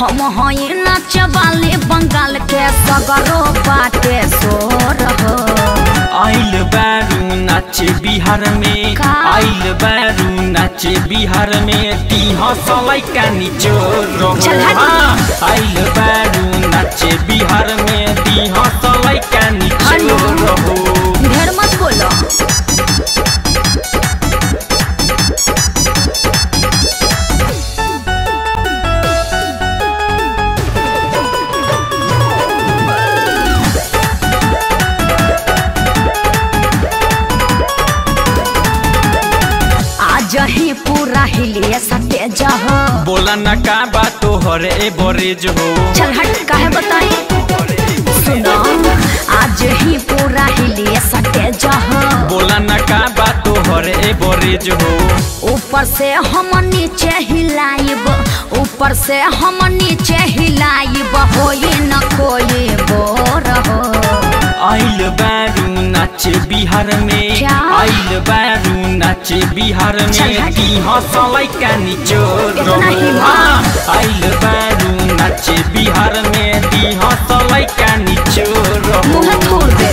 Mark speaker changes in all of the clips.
Speaker 1: हम हई नाचे वाले बंगाल के सगरो बाटे सोर हो।
Speaker 2: आइल बैरू नाचे बिहार में, आइल बैरू नाचे बिहार में, ती हंसलाई का निचोर। आइल बैरू नाचे बिहार में, ती हंसलाई का निचोर हो।
Speaker 1: ढेर मत बोलो। जही पूरा हिलिया सटे जह
Speaker 2: बोला न का बात तो हरे बरेज हो।
Speaker 1: चल हट काहे बताई सुनो आज ही पूरा हिलिया सटे जह
Speaker 2: बोला न का बात तो हरे बरेज हो।
Speaker 1: ऊपर से हम नीचे हिलाइब, ऊपर से हम नीचे हिलाइब, होई न कोई बोर हो।
Speaker 2: आइल बैरू नाचे बिहार में, आइल बैरू नाचे बिहार में, ती हंसलाई का निचोर हो। आइल बैरू नाचे बिहार में, ती हंसलाई का निचोर हो।
Speaker 1: मुँह तोड़ दे।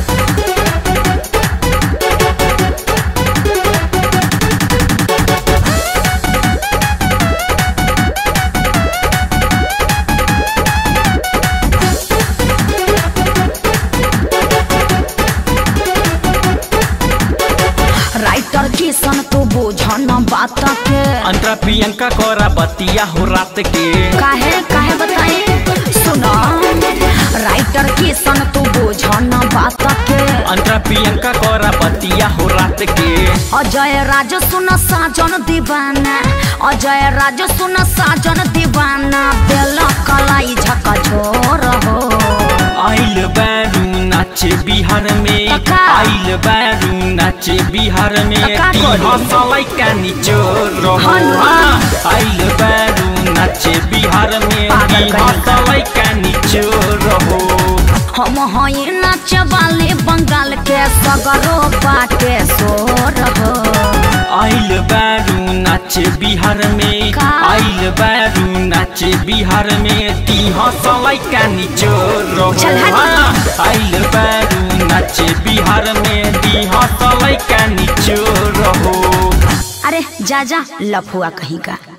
Speaker 1: राइटर किसन तू बुझन बात के,
Speaker 2: अंतरा प्रियंका कोरा बतिया हो रात के।
Speaker 1: काहे काहे बताई सुनो राइटर किसन तू बुझन बात के,
Speaker 2: अंतरा प्रियंका कोरा बतिया हो रात के।
Speaker 1: अजय राज सुन साजन दीवाना, अजय राज सुन साजन दीवाना, बेल कलाई झका झोर हो।
Speaker 2: आइल बैरू नाचे बिहार में, आइल बैरू नाचे बिहार में, ती हंसलाई का निचोर हो। आइल बैरू नाचे बिहार में, ती हंसलाई का निचोर हो।
Speaker 1: हम हई नाचे वाले बंगाल के सगरो बाटे सोर हो।
Speaker 2: आइल बैरू नाचे बिहार में, आइल बैरू नाचे बिहार में, ती हंसलाई का निचोर हो। आइल बैरू नाचे बिहार में, ती हंसलाई का निचोर हो।
Speaker 1: अरे जा जा लफुआ कहीं का।